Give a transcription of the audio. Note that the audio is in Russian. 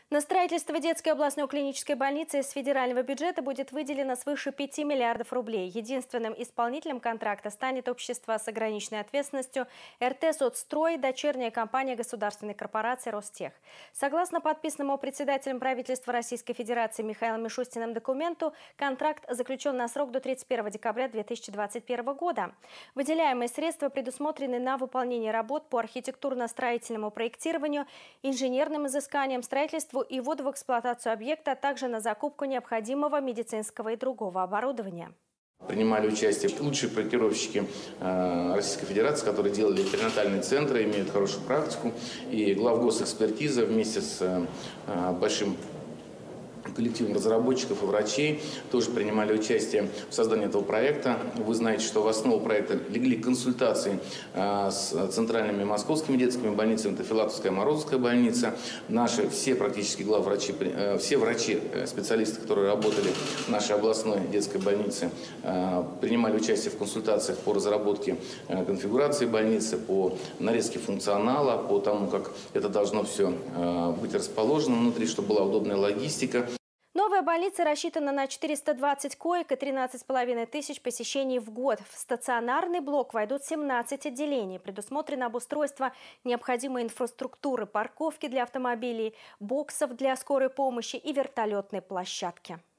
На строительство детской областной клинической больницы из федерального бюджета будет выделено свыше 5 миллиардов рублей. Единственным исполнителем контракта станет общество с ограниченной ответственностью РТ «Соцстрой», дочерняя компания государственной корпорации «Ростех». Согласно подписанному председателем правительства Российской Федерации Михаилом Мишустиным документу, контракт заключен на срок до 31 декабря 2021 года. Выделяемые средства предусмотрены на выполнение работ по архитектурно-строительному проектированию, инженерным изысканиям, строительству и вводу в эксплуатацию объекта, а также на закупку необходимого медицинского и другого оборудования. Принимали участие лучшие проектировщики Российской Федерации, которые делали перинатальные центры, имеют хорошую практику. И главгосэкспертиза вместе с большим коллективом разработчиков и врачей тоже принимали участие в создании этого проекта. Вы знаете, что в основу проекта легли консультации с центральными московскими детскими больницами, это Филатовская, Морозовская больница. Наши все практически главврачи, все врачи, специалисты, которые работали в нашей областной детской больнице, принимали участие в консультациях по разработке конфигурации больницы, по нарезке функционала, по тому, как это должно все быть расположено внутри, чтобы была удобная логистика. Новая больница рассчитана на 420 коек и 13,5 тысяч посещений в год. В стационарный блок войдут 17 отделений. Предусмотрено обустройство необходимой инфраструктуры, парковки для автомобилей, боксов для скорой помощи и вертолетной площадки.